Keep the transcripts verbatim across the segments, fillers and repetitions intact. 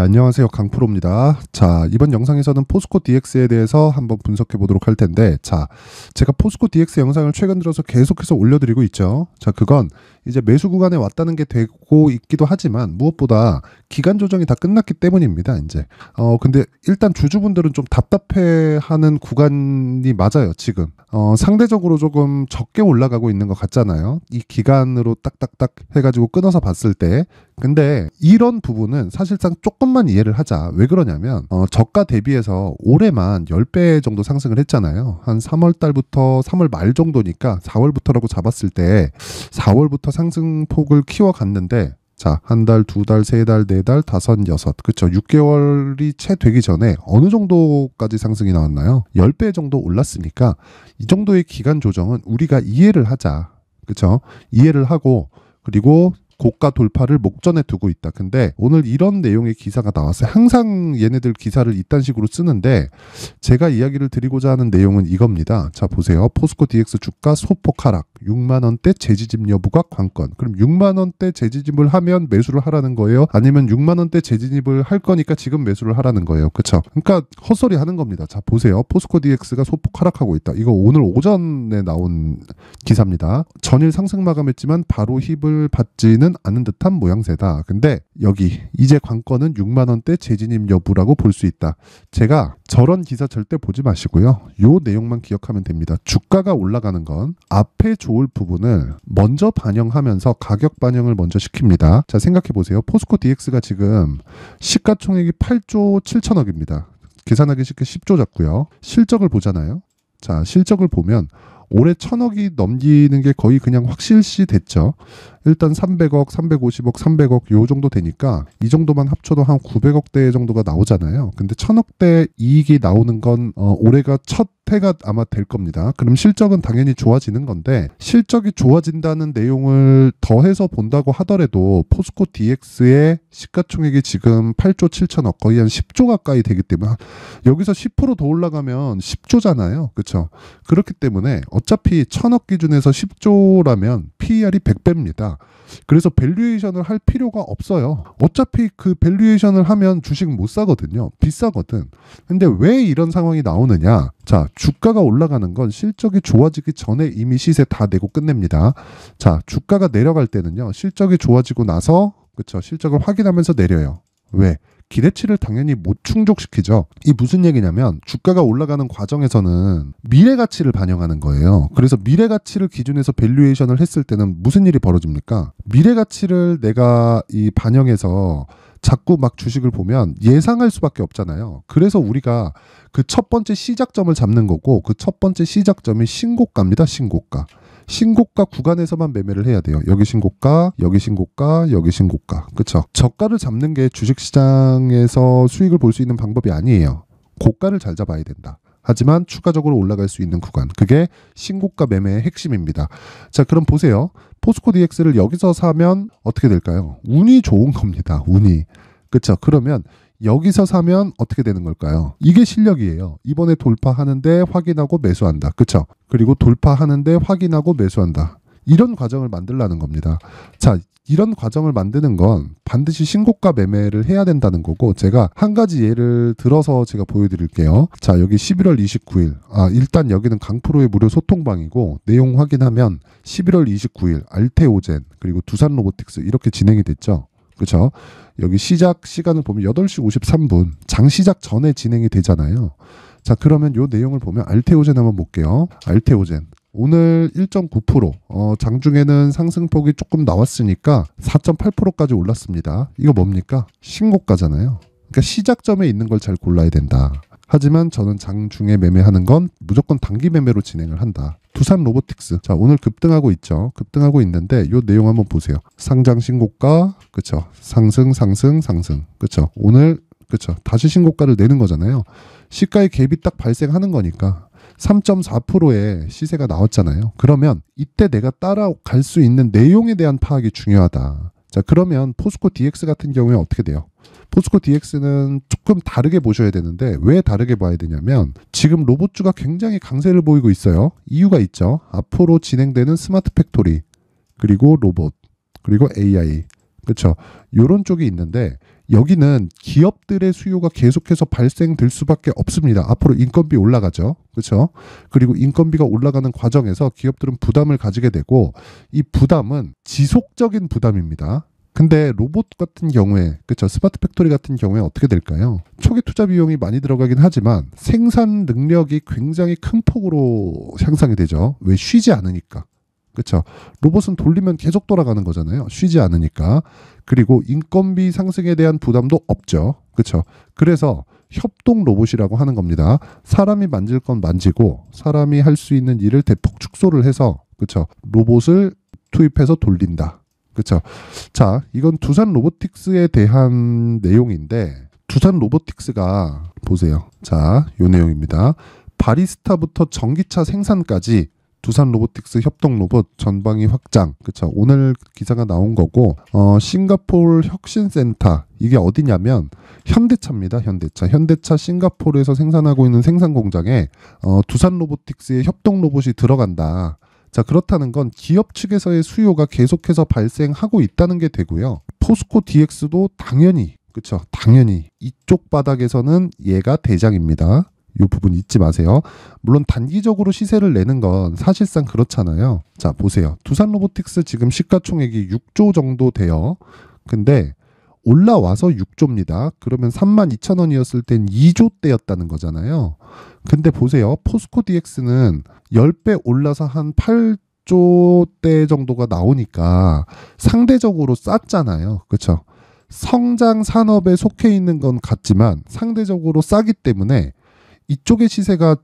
안녕하세요, 강프로입니다. 자, 이번 영상에서는 포스코 디엑스에 대해서 한번 분석해 보도록 할 텐데, 자, 제가 포스코 디엑스 영상을 최근 들어서 계속해서 올려드리고 있죠. 자, 그건 이제 매수 구간에 왔다는 게 되고 있기도 하지만 무엇보다 기간 조정이 다 끝났기 때문입니다. 이제 어 근데 일단 주주분들은 좀 답답해하는 구간이 맞아요. 지금 어 상대적으로 조금 적게 올라가고 있는 것 같잖아요. 이 기간으로 딱딱딱 해가지고 끊어서 봤을 때. 근데 이런 부분은 사실상 조금만 이해를 하자. 왜 그러냐면 어 저가 대비해서 올해만 십 배 정도 상승을 했잖아요. 한 삼월 달부터 삼월 말 정도니까 사월부터라고 잡았을 때 사월부터 상승폭을 키워갔는데, 자, 한 달, 두 달, 세 달, 네 달, 다섯, 여섯, 그쵸. 육 개월이 채 되기 전에 어느 정도까지 상승이 나왔나요? 십 배 정도 올랐으니까 이 정도의 기간 조정은 우리가 이해를 하자. 그쵸. 이해를 하고, 그리고 고가 돌파를 목전에 두고 있다. 근데 오늘 이런 내용의 기사가 나왔어요. 항상 얘네들 기사를 이딴 식으로 쓰는데 제가 이야기를 드리고자 하는 내용은 이겁니다. 자, 보세요. 포스코 디엑스 주가 소폭 하락, 육만 원대 재지집 여부가 관건. 그럼 육만 원대 재지집을 하면 매수를 하라는 거예요? 아니면 육만 원대 재지집을 할 거니까 지금 매수를 하라는 거예요? 그쵸? 그러니까 헛소리 하는 겁니다. 자, 보세요. 포스코 디엑스가 소폭 하락하고 있다. 이거 오늘 오전에 나온 기사입니다. 전일 상승 마감했지만 바로 힙을 받지는 않은 듯한 모양새다. 근데 여기 이제 관건은 육만 원대 재진입 여부라고 볼 수 있다. 제가 저런 기사 절대 보지 마시고요. 요 내용만 기억하면 됩니다. 주가가 올라가는 건 앞에 좋을 부분을 먼저 반영하면서 가격 반영을 먼저 시킵니다. 자, 생각해 보세요. 포스코 디엑스가 지금 시가총액이 팔조 칠천억입니다. 계산하기 쉽게 십조 잡고요. 실적을 보잖아요. 자, 실적을 보면 올해 천억이 넘기는 게 거의 그냥 확실시 됐죠. 일단 삼백억, 삼백오십억, 삼백억 요 정도 되니까 이 정도만 합쳐도 한 구백억대 정도가 나오잖아요. 근데 천억대 이익이 나오는 건 어, 올해가 첫 해가 아마 될 겁니다. 그럼 실적은 당연히 좋아지는 건데, 실적이 좋아진다는 내용을 더해서 본다고 하더라도 포스코 디엑스의 시가총액이 지금 팔조 칠천억, 거의 한 십조 가까이 되기 때문에 여기서 십 퍼센트 더 올라가면 십조잖아요. 그렇죠? 그렇기 때문에 어차피 천억 기준에서 십조라면 피이알이 백 배입니다. 그래서 밸류에이션을 할 필요가 없어요. 어차피 그 밸류에이션을 하면 주식 못 사거든요. 비싸거든. 근데 왜 이런 상황이 나오느냐? 자, 주가가 올라가는 건 실적이 좋아지기 전에 이미 시세 다 내고 끝냅니다. 자, 주가가 내려갈 때는요, 실적이 좋아지고 나서, 그쵸, 실적을 확인하면서 내려요. 왜? 기대치를 당연히 못 충족시키죠. 이 무슨 얘기냐면 주가가 올라가는 과정에서는 미래 가치를 반영하는 거예요. 그래서 미래 가치를 기준해서 밸류에이션을 했을 때는 무슨 일이 벌어집니까? 미래 가치를 내가 이 반영해서 자꾸 막 주식을 보면 예상할 수밖에 없잖아요. 그래서 우리가 그 첫 번째 시작점을 잡는 거고, 그 첫 번째 시작점이 신고가입니다. 신고가. 신고가 구간에서만 매매를 해야 돼요. 여기 신고가, 여기 신고가, 여기 신고가. 그쵸? 저가를 잡는 게 주식시장에서 수익을 볼 수 있는 방법이 아니에요. 고가를 잘 잡아야 된다. 하지만 추가적으로 올라갈 수 있는 구간, 그게 신고가 매매의 핵심입니다. 자, 그럼 보세요. 포스코 디엑스를 여기서 사면 어떻게 될까요? 운이 좋은 겁니다. 운이. 그쵸? 그러면 여기서 사면 어떻게 되는 걸까요? 이게 실력이에요. 이번에 돌파하는데 확인하고 매수한다. 그쵸? 그리고 돌파하는데 확인하고 매수한다. 이런 과정을 만들라는 겁니다. 자, 이런 과정을 만드는 건 반드시 신고가 매매를 해야 된다는 거고, 제가 한 가지 예를 들어서 제가 보여드릴게요. 자, 여기 십일월 이십구일. 아, 일단 여기는 강프로의 무료 소통방이고, 내용 확인하면 십일월 이십구일 알테오젠 그리고 두산로보틱스 이렇게 진행이 됐죠. 그렇죠? 여기 시작 시간을 보면 여덟 시 오십삼 분, 장 시작 전에 진행이 되잖아요. 자, 그러면 요 내용을 보면 알테오젠 한번 볼게요. 알테오젠 오늘 일 점 구 퍼센트, 어, 장중에는 상승폭이 조금 나왔으니까 사 점 팔 퍼센트까지 올랐습니다. 이거 뭡니까? 신고가잖아요. 그러니까 시작점에 있는 걸 잘 골라야 된다. 하지만 저는 장중에 매매하는 건 무조건 단기 매매로 진행을 한다. 두산 로보틱스. 자, 오늘 급등하고 있죠. 급등하고 있는데 요 내용 한번 보세요. 상장 신고가, 그쵸? 상승, 상승, 상승. 그쵸? 오늘, 그쵸? 다시 신고가를 내는 거잖아요. 시가의 갭이 딱 발생하는 거니까 삼 점 사 퍼센트의 시세가 나왔잖아요. 그러면 이때 내가 따라갈 수 있는 내용에 대한 파악이 중요하다. 자, 그러면 포스코 디엑스 같은 경우에 어떻게 돼요? 포스코 디엑스는 조금 다르게 보셔야 되는데, 왜 다르게 봐야 되냐면 지금 로봇주가 굉장히 강세를 보이고 있어요. 이유가 있죠. 앞으로 진행되는 스마트 팩토리, 그리고 로봇, 그리고 에이아이, 그렇죠? 요런 쪽이 있는데 여기는 기업들의 수요가 계속해서 발생될 수밖에 없습니다. 앞으로 인건비 올라가죠. 그렇죠? 그리고 인건비가 올라가는 과정에서 기업들은 부담을 가지게 되고 이 부담은 지속적인 부담입니다. 근데 로봇 같은 경우에, 그렇죠, 스마트 팩토리 같은 경우에 어떻게 될까요? 초기 투자 비용이 많이 들어가긴 하지만 생산 능력이 굉장히 큰 폭으로 향상이 되죠. 왜? 쉬지 않으니까. 그렇죠. 로봇은 돌리면 계속 돌아가는 거잖아요. 쉬지 않으니까. 그리고 인건비 상승에 대한 부담도 없죠. 그렇죠. 그래서 협동 로봇이라고 하는 겁니다. 사람이 만질 건 만지고 사람이 할 수 있는 일을 대폭 축소를 해서, 그렇죠, 로봇을 투입해서 돌린다. 그렇죠. 자, 이건 두산 로보틱스에 대한 내용인데, 두산 로보틱스가 보세요. 자, 요 내용입니다. 바리스타부터 전기차 생산까지 두산 로보틱스 협동 로봇 전방위 확장. 그쵸. 오늘 기사가 나온 거고, 어, 싱가포르 혁신센터. 이게 어디냐면, 현대차입니다. 현대차. 현대차 싱가포르에서 생산하고 있는 생산 공장에, 어, 두산 로보틱스의 협동 로봇이 들어간다. 자, 그렇다는 건 기업 측에서의 수요가 계속해서 발생하고 있다는 게 되고요. 포스코 디엑스도 당연히, 그쵸. 당연히 이쪽 바닥에서는 얘가 대장입니다. 이 부분 잊지 마세요. 물론 단기적으로 시세를 내는 건 사실상 그렇잖아요. 자, 보세요. 두산 로보틱스 지금 시가총액이 육조 정도 돼요. 근데 올라와서 육조입니다. 그러면 삼만 이천 원이었을 땐 이조대였다는 거잖아요. 근데 보세요. 포스코 디엑스는 십 배 올라서 한 팔조대 정도가 나오니까 상대적으로 쌌잖아요. 그렇죠? 성장 산업에 속해 있는 건 같지만 상대적으로 싸기 때문에 이쪽의 시세가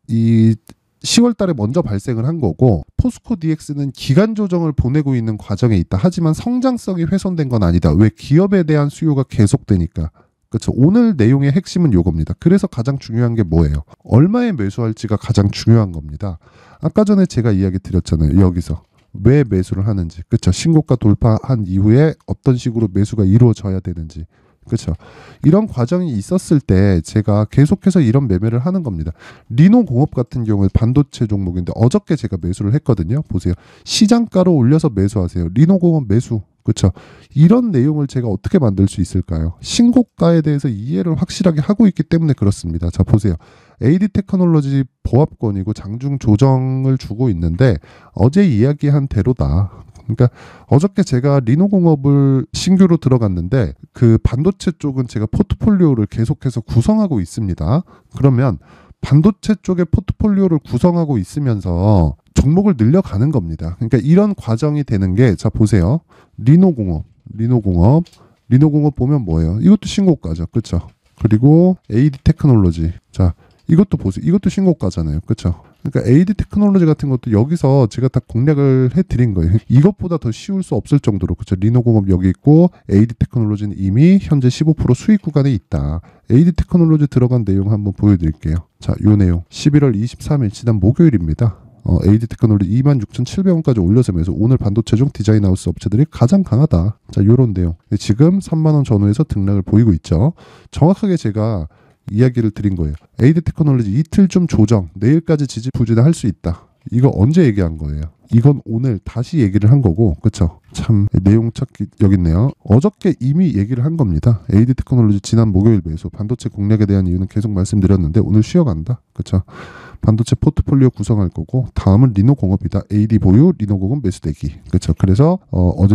이 시월 달에 먼저 발생을 한 거고, 포스코 디엑스는 기간 조정을 보내고 있는 과정에 있다. 하지만 성장성이 훼손된 건 아니다. 왜? 기업에 대한 수요가 계속되니까. 그렇죠. 오늘 내용의 핵심은 요겁니다. 그래서 가장 중요한 게 뭐예요? 얼마에 매수할지가 가장 중요한 겁니다. 아까 전에 제가 이야기 드렸잖아요. 여기서 왜 매수를 하는지. 그렇죠. 신고가 돌파한 이후에 어떤 식으로 매수가 이루어져야 되는지. 그렇죠. 이런 과정이 있었을 때 제가 계속해서 이런 매매를 하는 겁니다. 리노공업 같은 경우에 반도체 종목인데 어저께 제가 매수를 했거든요. 보세요. 시장가로 올려서 매수하세요. 리노공업 매수. 그렇죠. 이런 내용을 제가 어떻게 만들 수 있을까요? 신고가에 대해서 이해를 확실하게 하고 있기 때문에 그렇습니다. 자, 보세요. 에이디 테크놀로지 보합권이고 장중 조정을 주고 있는데 어제 이야기한 대로다. 그러니까 어저께 제가 리노공업을 신규로 들어갔는데 그 반도체 쪽은 제가 포트폴리오를 계속해서 구성하고 있습니다. 그러면 반도체 쪽의 포트폴리오를 구성하고 있으면서 종목을 늘려가는 겁니다. 그러니까 이런 과정이 되는 게, 자, 보세요. 리노공업, 리노공업, 리노공업 보면 뭐예요? 이것도 신고가죠. 그렇죠? 그리고 에이디 테크놀로지. 자, 이것도 보세요. 이것도 신고가잖아요. 그렇죠? 그러니까 에이디 테크놀로지 같은 것도 여기서 제가 다 공략을 해드린 거예요. 이것보다 더 쉬울 수 없을 정도로. 그렇죠? 리노공업 여기 있고 에이디 테크놀로지는 이미 현재 십오 퍼센트 수익 구간에 있다. 에이디 테크놀로지 들어간 내용 한번 보여드릴게요. 자, 요 내용 십일월 이십삼일 지난 목요일입니다. 어, 에이디 테크놀로지 이만 육천칠백 원까지 올려서면서 오늘 반도체 중 디자인하우스 업체들이 가장 강하다. 자, 요런 내용. 지금 삼만 원 전후에서 등락을 보이고 있죠. 정확하게 제가 이야기를 드린 거예요. 에이디 테크놀로지 이틀 좀 조정, 내일까지 지지부진을 할 수 있다. 이거 언제 얘기한 거예요? 이건 오늘 다시 얘기를 한 거고, 그쵸? 참 내용 찾기 여기 있네요. 어저께 이미 얘기를 한 겁니다. 에이디 테크놀로지 지난 목요일 매수, 반도체 공략에 대한 이유는 계속 말씀드렸는데 오늘 쉬어간다. 그쵸? 반도체 포트폴리오 구성할 거고, 다음은 리노공업이다. 에이디 보유, 리노공업 매수되기. 그쵸? 그래서 어, 어제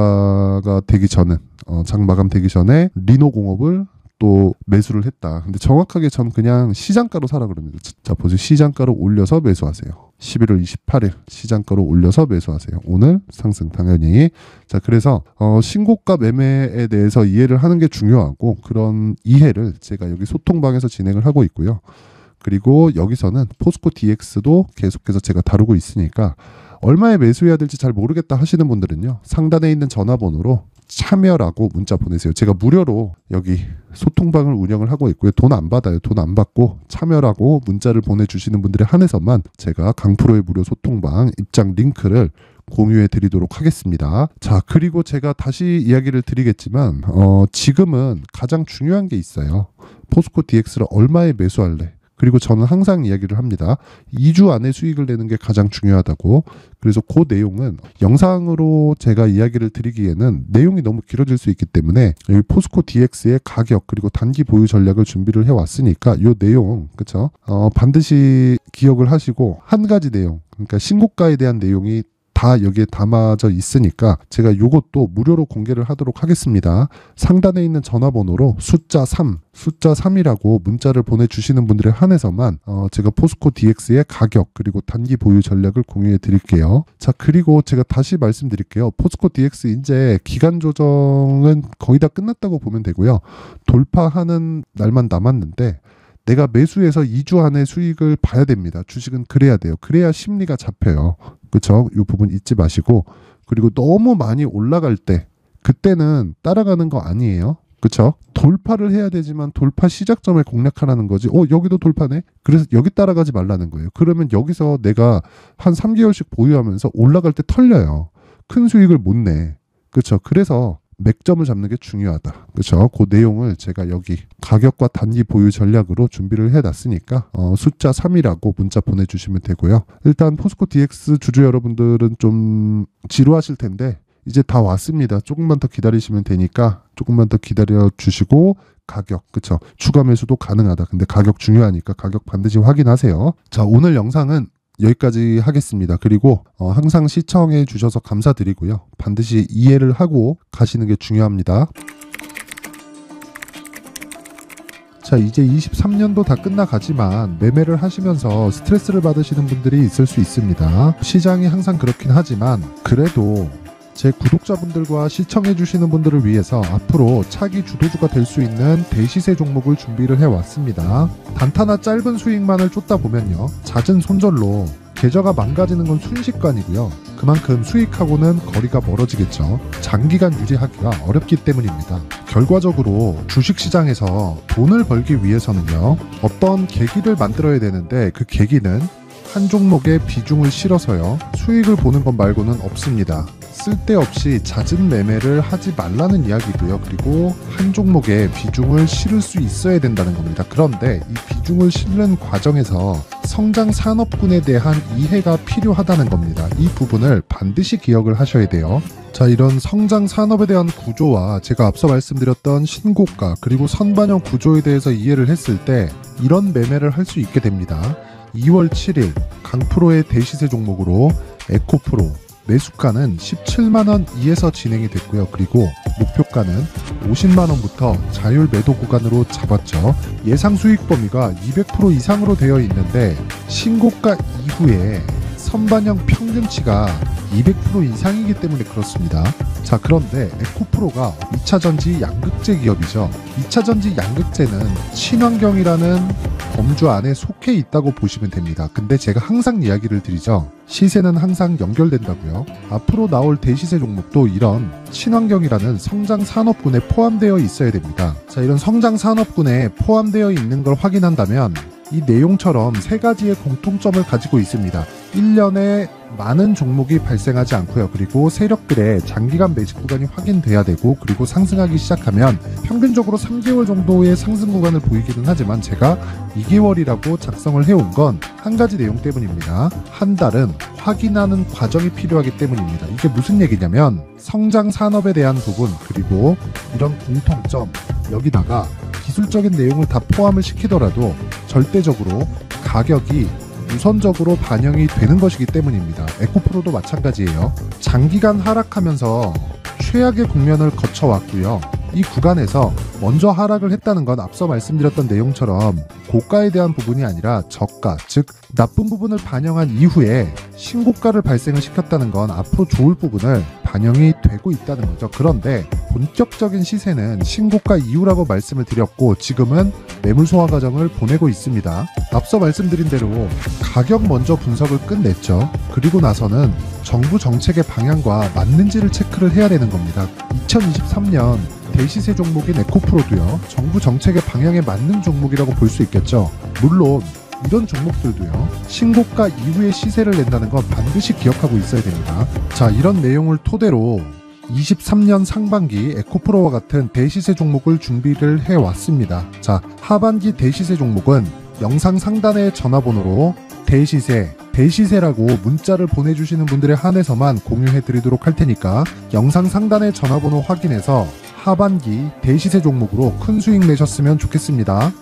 종가가 되기 전에, 어, 장 마감 되기 전에 리노공업을 또 매수를 했다. 근데 정확하게 전 그냥 시장가로 사라 그럽니다. 자, 보세요. 시장가로 올려서 매수하세요. 십일월 이십팔일 시장가로 올려서 매수하세요. 오늘 상승 당연히. 자, 그래서 어, 신고가 매매에 대해서 이해를 하는 게 중요하고, 그런 이해를 제가 여기 소통방에서 진행을 하고 있고요. 그리고 여기서는 포스코 디엑스도 계속해서 제가 다루고 있으니까 얼마에 매수해야 될지 잘 모르겠다 하시는 분들은요, 상단에 있는 전화번호로 참여라고 문자 보내세요. 제가 무료로 여기 소통방을 운영을 하고 있고요. 돈 안 받아요. 돈 안 받고 참여라고 문자를 보내주시는 분들에 한해서만 제가 강프로의 무료 소통방 입장 링크를 공유해 드리도록 하겠습니다. 자, 그리고 제가 다시 이야기를 드리겠지만 어, 지금은 가장 중요한 게 있어요. 포스코 디엑스를 얼마에 매수할래? 그리고 저는 항상 이야기를 합니다. 이 주 안에 수익을 내는 게 가장 중요하다고. 그래서 그 내용은 영상으로 제가 이야기를 드리기에는 내용이 너무 길어질 수 있기 때문에 여기 포스코 디엑스의 가격 그리고 단기 보유 전략을 준비를 해왔으니까 이 내용 그쵸? 어, 반드시 기억을 하시고 한 가지 내용 그러니까 신고가에 대한 내용이 다 여기에 담아져 있으니까 제가 요것도 무료로 공개를 하도록 하겠습니다. 상단에 있는 전화번호로 숫자 삼, 숫자 삼이라고 문자를 보내주시는 분들에 한해서만 어 제가 포스코 디엑스의 가격 그리고 단기 보유 전략을 공유해 드릴게요. 자 그리고 제가 다시 말씀드릴게요. 포스코 디엑스 이제 기간 조정은 거의 다 끝났다고 보면 되고요. 돌파하는 날만 남았는데 내가 매수해서 이 주 안에 수익을 봐야 됩니다. 주식은 그래야 돼요. 그래야 심리가 잡혀요. 그쵸? 이 부분 잊지 마시고 그리고 너무 많이 올라갈 때 그때는 따라가는 거 아니에요. 그쵸? 돌파를 해야 되지만 돌파 시작점을 공략하라는 거지. 어 여기도 돌파네? 그래서 여기 따라가지 말라는 거예요. 그러면 여기서 내가 한 삼 개월씩 보유하면서 올라갈 때 털려요. 큰 수익을 못 내. 그쵸? 그래서 맥점을 잡는 게 중요하다. 그렇죠? 그 내용을 제가 여기 가격과 단기 보유 전략으로 준비를 해놨으니까 어, 숫자 삼이라고 문자 보내주시면 되고요. 일단 포스코 디엑스 주주 여러분들은 좀 지루하실 텐데 이제 다 왔습니다. 조금만 더 기다리시면 되니까 조금만 더 기다려 주시고 가격 그쵸? 추가 매수도 가능하다. 근데 가격 중요하니까 가격 반드시 확인하세요. 자 오늘 영상은 여기까지 하겠습니다. 그리고 어, 항상 시청해 주셔서 감사드리고요. 반드시 이해를 하고 가시는 게 중요합니다. 자 이제 이십삼 년도 다 끝나가지만 매매를 하시면서 스트레스를 받으시는 분들이 있을 수 있습니다. 시장이 항상 그렇긴 하지만 그래도 제 구독자분들과 시청해주시는 분들을 위해서 앞으로 차기 주도주가 될 수 있는 대시세 종목을 준비를 해왔습니다. 단타나 짧은 수익만을 쫓다 보면요. 잦은 손절로 계좌가 망가지는 건 순식간이고요. 그만큼 수익하고는 거리가 멀어지겠죠. 장기간 유지하기가 어렵기 때문입니다. 결과적으로 주식시장에서 돈을 벌기 위해서는요. 어떤 계기를 만들어야 되는데 그 계기는 한 종목에 비중을 실어서요. 수익을 보는 것 말고는 없습니다. 쓸데없이 잦은 매매를 하지 말라는 이야기고요. 그리고 한 종목에 비중을 실을 수 있어야 된다는 겁니다. 그런데 이 비중을 실는 과정에서 성장 산업군에 대한 이해가 필요하다는 겁니다. 이 부분을 반드시 기억을 하셔야 돼요. 자, 이런 성장 산업에 대한 구조와 제가 앞서 말씀드렸던 신고가 그리고 선반영 구조에 대해서 이해를 했을 때 이런 매매를 할 수 있게 됩니다. 이월 칠일 강프로의 대시세 종목으로 에코프로 매수가는 십칠만 원 이에서 진행이 됐고요. 그리고 목표가는 오십만 원부터 자율 매도 구간으로 잡았죠. 예상 수익 범위가 이백 퍼센트 이상으로 되어 있는데 신고가 이후에 선반영 평균치가 이백 퍼센트 이상이기 때문에 그렇습니다. 자 그런데 에코프로가 이차전지 양극재 기업이죠. 이차전지 양극재는 친환경이라는 범주 안에 속해 있다고 보시면 됩니다. 근데 제가 항상 이야기를 드리죠. 시세는 항상 연결된다고요. 앞으로 나올 대시세 종목도 이런 친환경이라는 성장 산업군에 포함되어 있어야 됩니다. 자 이런 성장 산업군에 포함되어 있는 걸 확인한다면 이 내용처럼 세 가지의 공통점을 가지고 있습니다. 일 년에 많은 종목이 발생하지 않고요. 그리고 세력들의 장기간 매집 구간이 확인돼야 되고 그리고 상승하기 시작하면 평균적으로 삼 개월 정도의 상승 구간을 보이기는 하지만 제가 이 개월이라고 작성을 해온 건 한 가지 내용 때문입니다. 한 달은 확인하는 과정이 필요하기 때문입니다. 이게 무슨 얘기냐면 성장 산업에 대한 부분 그리고 이런 공통점 여기다가 기술적인 내용을 다 포함을 시키더라도 절대적으로 가격이 우선적으로 반영이 되는 것이기 때문입니다. 에코프로도 마찬가지예요. 장기간 하락하면서 최악의 국면을 거쳐왔고요. 이 구간에서 먼저 하락을 했다는 건 앞서 말씀드렸던 내용처럼 고가에 대한 부분이 아니라 저가, 즉 나쁜 부분을 반영한 이후에 신고가를 발생을 시켰다는 건 앞으로 좋을 부분을 반영이 되고 있다는 거죠. 그런데 본격적인 시세는 신고가 이후라고 말씀을 드렸고 지금은 매물 소화 과정을 보내고 있습니다. 앞서 말씀드린 대로 가격 먼저 분석을 끝냈죠. 그리고 나서는 정부 정책의 방향과 맞는지를 체크를 해야 되는 겁니다. 이천이십삼 년 대시세 종목인 에코프로도요. 정부 정책의 방향에 맞는 종목이라고 볼 수 있겠죠. 물론 이런 종목들도요. 신고가 이후에 시세를 낸다는 건 반드시 기억하고 있어야 됩니다. 자, 이런 내용을 토대로 이십삼 년 상반기 에코프로와 같은 대시세 종목을 준비를 해왔습니다. 자, 하반기 대시세 종목은 영상 상단의 전화번호로 대시세, 대시세라고 문자를 보내주시는 분들에 한해서만 공유해드리도록 할 테니까 영상 상단의 전화번호 확인해서 하반기 대시세 종목으로 큰 수익 내셨으면 좋겠습니다.